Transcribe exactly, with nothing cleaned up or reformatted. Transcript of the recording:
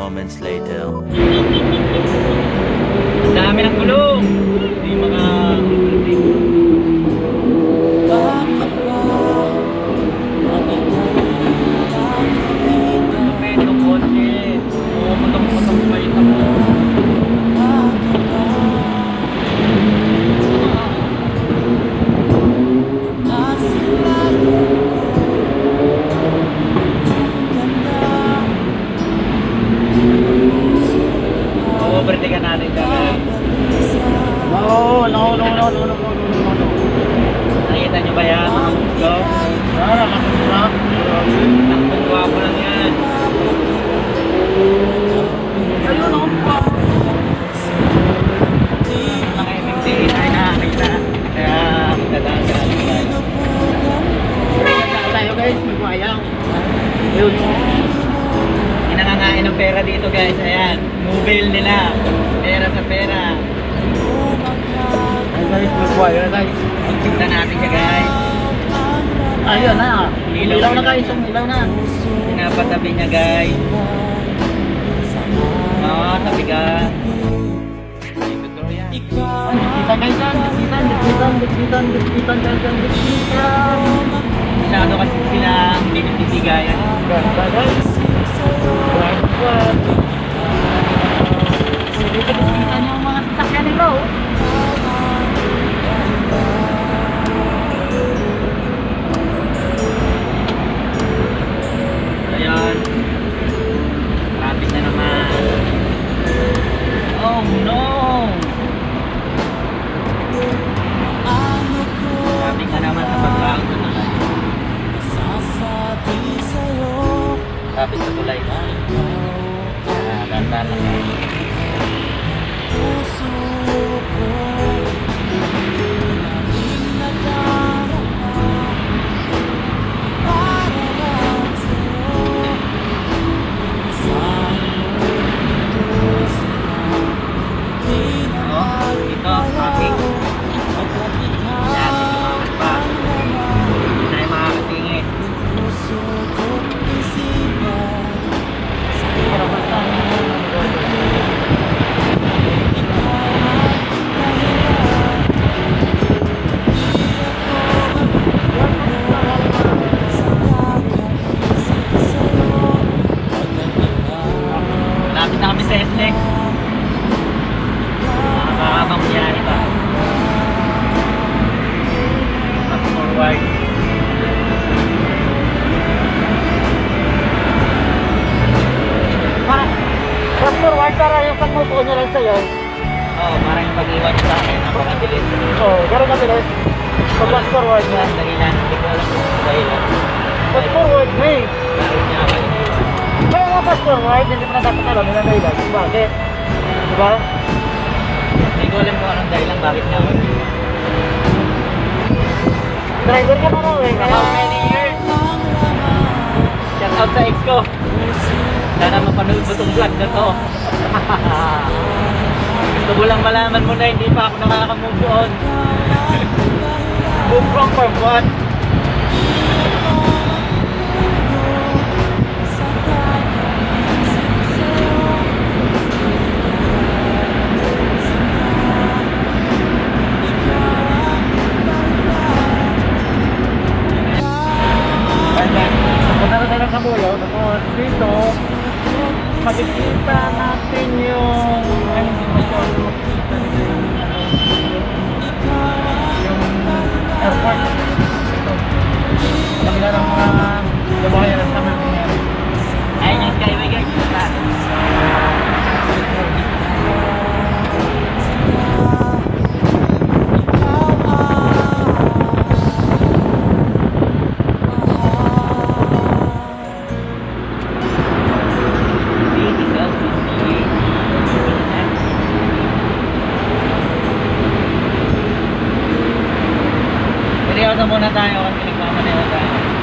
moments later. Ang dami ng gulong. Hindi mga medyo konti. Oo, matang-matang pa ito mo. Overtaken natin dyan. No, no, no, no, no, no, no, no, no. Nakita nyo ba yan? Mga musgo? Ah, nakakasarap. Takbong gwapo lang yan. Ayun, ako pa. Mga M M D ay nakakita. Kaya dadaan ka natin tayo. Saan tayo guys, may buhayaw. Ayun. Nangangain ng pera dito guys. Ayan, mobile nila. Pera sa pera. Ayun guys, may buhayaw na guys. Pagpunta natin siya guys. Ayun na. Ilaw Ilaw na na. guys, ang ilaw na. Pinapatabi niya guys. Oo, tabi ka. Ay, dikitan guys, ah. dikitan, dikitan, dikitan, dikitan, dikitan, dikitan. Masyado kasi sila hindi nagtitigayan. Ganda guys. Ganda. Dito dikitan yung mga sasakyan nila oh. Ayan. Traffic na naman. Oh no! Traffic na naman sa pagkaang ko naman. Traffic sa tulay na. Ah, ganda lang eh. Malapit na kami sa S L E C. Makakabang biyari pa. Fast forward. Fast forward para yung pagmupo niya lang sa'yo. Oo, oh, parang yung pag-iwan niya sa akin. Napakabilis. Oo, oh, gano'n kabilis. Pag fast forward niya. Ang dahilan, hindi ko alam kung dahilan. Fast forward mo eh. Dahil niya ako yun. Kaya nga fast forward, hindi mo na dapat alam yung dahilan. Bakit? Diba? Hindi ko alam kung anong dahilan, bakit nga ako. Driver ka naman eh. Kaya... How many years? Shout out sa ex ko. Sana mapanood mo itong vlog na to. Gusto ko lang malaman mo na hindi pa ako nakaka-move on. Move from from what? Punta na tayo ng Kabuyaw. Tapos dito, makikita natin yung... Ay, hindi mo siya makikita yung... Yung airport. Ito. Kabila ng mga gabayan at naman nangyari. Ayun yung skyway guys. Seryoso muna tayo kasi nagmamaneho tayo.